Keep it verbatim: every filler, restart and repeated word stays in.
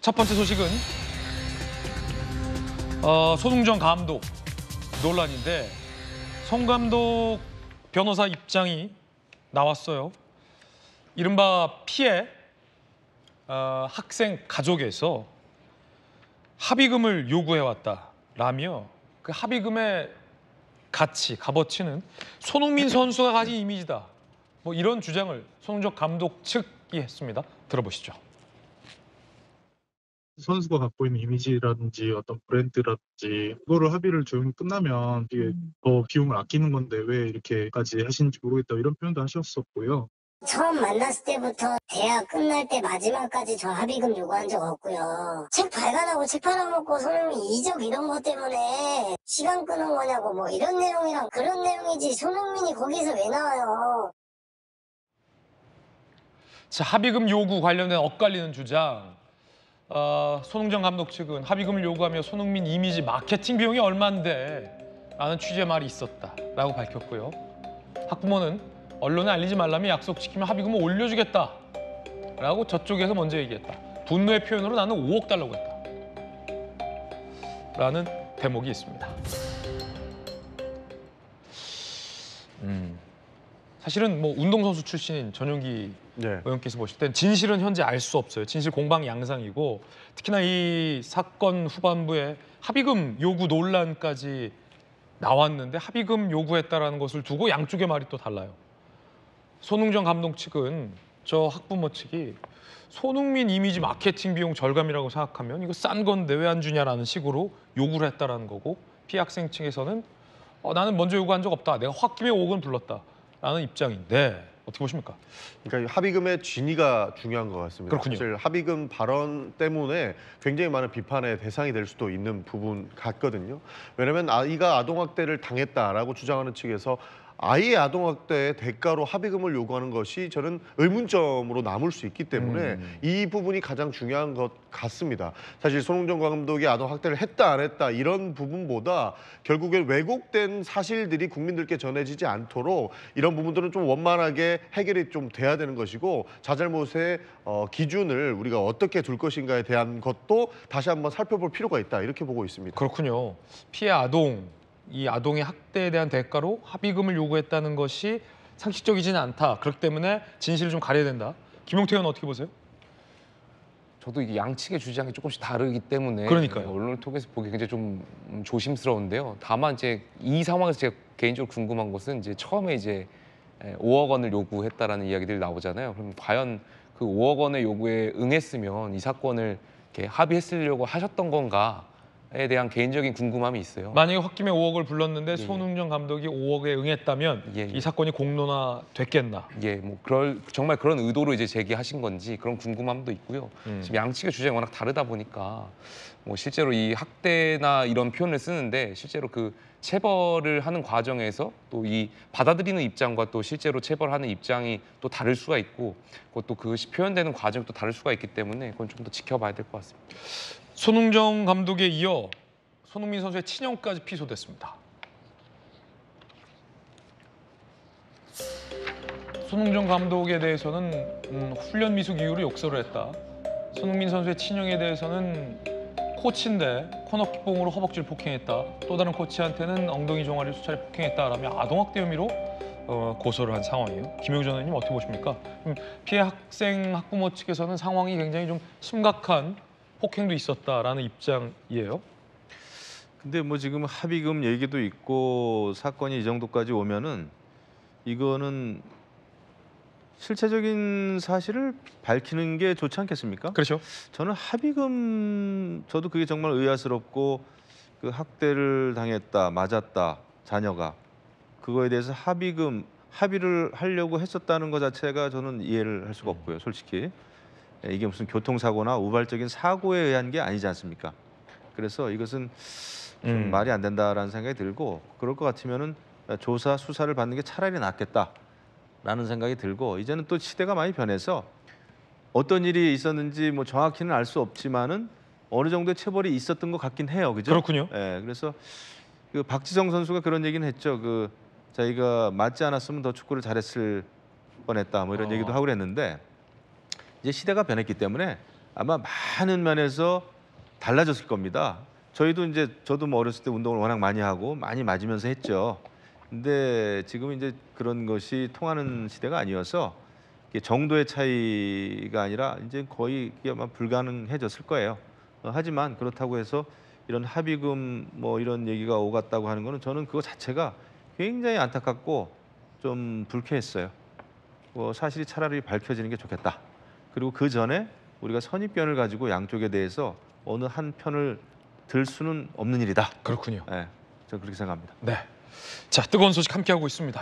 첫 번째 소식은 어, 손흥정 감독 논란인데 송 감독 변호사 입장이 나왔어요. 이른바 피해 어, 학생 가족에서 합의금을 요구해왔다라며 그 합의금의 가치, 값어치는 손흥민 선수가 가진 이미지다. 뭐 이런 주장을 손흥정 감독 측이 했습니다. 들어보시죠. 선수가 갖고 있는 이미지라든지 어떤 브랜드라든지 그거를 합의를 조용히 끝나면 이게 음. 더 비용을 아끼는 건데 왜 이렇게까지 하시는지 모르겠다 이런 표현도 하셨었고요. 처음 만났을 때부터 대학 끝날 때 마지막까지 저 합의금 요구한 적 없고요. 책 발간하고 책 팔아먹고 손흥민 이적 이런 것 때문에 시간 끄는 거냐고 뭐 이런 내용이랑 그런 내용이지 손흥민이 거기서 왜 나와요. 자, 합의금 요구 관련된 엇갈리는 주장. 어, 손흥정 감독 측은 합의금을 요구하며 손흥민 이미지 마케팅 비용이 얼만데 라는 취지의 말이 있었다라고 밝혔고요. 학부모는 언론에 알리지 말라며 약속 지키면 합의금을 올려주겠다라고 저쪽에서 먼저 얘기했다. 분노의 표현으로 나는 오억 달라고 했다. 라는 대목이 있습니다. 음, 사실은 뭐 운동선수 출신인 전용기 네. 의원께서 보실 땐 진실은 현재 알 수 없어요. 진실 공방 양상이고 특히나 이 사건 후반부에 합의금 요구 논란까지 나왔는데 합의금 요구했다라는 것을 두고 양쪽의 말이 또 달라요. 손흥정 감독 측은 저 학부모 측이 손흥민 이미지 마케팅 비용 절감이라고 생각하면 이거 싼 건데 왜 안 주냐라는 식으로 요구를 했다라는 거고 피해 학생 측에서는 어, 나는 먼저 요구한 적 없다. 내가 홧김에 오억은 불렀다라는 입장인데 어떻게 보십니까? 그러니까 합의금의 진위가 중요한 것 같습니다. 그렇군요. 사실 합의금 발언 때문에 굉장히 많은 비판의 대상이 될 수도 있는 부분 같거든요. 왜냐하면 아이가 아동학대를 당했다라고 주장하는 측에서 아이의 아동학대의 대가로 합의금을 요구하는 것이 저는 의문점으로 남을 수 있기 때문에 음. 이 부분이 가장 중요한 것 같습니다. 사실 손흥정 감독이 아동학대를 했다 안 했다 이런 부분보다 결국엔 왜곡된 사실들이 국민들께 전해지지 않도록 이런 부분들은 좀 원만하게 해결이 좀 돼야 되는 것이고 자잘못의 어, 기준을 우리가 어떻게 둘 것인가에 대한 것도 다시 한번 살펴볼 필요가 있다 이렇게 보고 있습니다. 그렇군요. 피해 아동, 이 아동의 학대에 대한 대가로 합의금을 요구했다는 것이 상식적이지는 않다. 그렇기 때문에 진실을 좀 가려야 된다. 김용태 의원 어떻게 보세요? 저도 이게 양측의 주장이 조금씩 다르기 때문에 그러니까요. 언론을 통해서 보기 굉장히 좀 조심스러운데요. 다만 이제 이 상황에서 제가 개인적으로 궁금한 것은 이제 처음에 이제 오억 원을 요구했다라는 이야기들이 나오잖아요. 그럼 과연 그 오억 원의 요구에 응했으면 이 사건을 이렇게 합의했으려고 하셨던 건가? 에 대한 개인적인 궁금함이 있어요. 만약에 홧김에 오억을 불렀는데 예. 손흥정 감독이 오억에 응했다면 예, 예. 이 사건이 공론화 됐겠나? 예, 뭐 그럴 정말 그런 의도로 이제 제기하신 건지 그런 궁금함도 있고요. 음. 지금 양측의 주장이 워낙 다르다 보니까 뭐 실제로 이 학대나 이런 표현을 쓰는데 실제로 그 체벌을 하는 과정에서 또 이 받아들이는 입장과 또 실제로 체벌하는 입장이 또 다를 수가 있고 그것도 그것이 표현되는 과정이 또 다를 수가 있기 때문에 그건 좀 더 지켜봐야 될 것 같습니다. 손흥정 감독에 이어 손흥민 선수의 친형까지 피소됐습니다. 손흥정 감독에 대해서는 음, 훈련 미숙 이유로 욕설을 했다. 손흥민 선수의 친형에 대해서는 코치인데 코너킥봉으로 허벅지를 폭행했다. 또 다른 코치한테는 엉덩이 종아리를 수차례 폭행했다라며 아동학대 혐의로 어, 고소를 한 상황이에요. 김용준 의원님 어떻게 보십니까? 음, 피해 학생 학부모 측에서는 상황이 굉장히 좀 심각한 폭행도 있었다라는 입장이에요. 근데 뭐 지금 합의금 얘기도 있고 사건이 이 정도까지 오면은 이거는 실체적인 사실을 밝히는 게 좋지 않겠습니까? 그렇죠. 저는 합의금 저도 그게 정말 의아스럽고 그 학대를 당했다, 맞았다, 자녀가 그거에 대해서 합의금 합의를 하려고 했었다는 것 자체가 저는 이해를 할 수가 없고요, 솔직히. 이게 무슨 교통사고나 우발적인 사고에 의한 게 아니지 않습니까? 그래서 이것은 좀 음. 말이 안 된다라는 생각이 들고 그럴 것 같으면은 조사 수사를 받는 게 차라리 낫겠다라는 생각이 들고 이제는 또 시대가 많이 변해서 어떤 일이 있었는지 뭐 정확히는 알 수 없지만은 어느 정도의 체벌이 있었던 것 같긴 해요, 그죠? 그렇군요. 예, 그래서 그 박지성 선수가 그런 얘기는 했죠. 그 자기가 맞지 않았으면 더 축구를 잘했을 뻔했다, 뭐 이런 어. 얘기도 하고 그랬는데. 이제 시대가 변했기 때문에 아마 많은 면에서 달라졌을 겁니다. 저희도 이제 저도 뭐 어렸을 때 운동을 워낙 많이 하고 많이 맞으면서 했죠. 근데 지금 이제 그런 것이 통하는 시대가 아니어서 이게 정도의 차이가 아니라 이제 거의 이게 아마 불가능해졌을 거예요. 어, 하지만 그렇다고 해서 이런 합의금 뭐 이런 얘기가 오갔다고 하는 거는 저는 그거 자체가 굉장히 안타깝고 좀 불쾌했어요. 뭐 사실이 차라리 밝혀지는 게 좋겠다. 그리고 그 전에 우리가 선입견을 가지고 양쪽에 대해서 어느 한 편을 들 수는 없는 일이다. 그렇군요. 네, 저는 그렇게 생각합니다. 네. 자, 뜨거운 소식 함께하고 있습니다.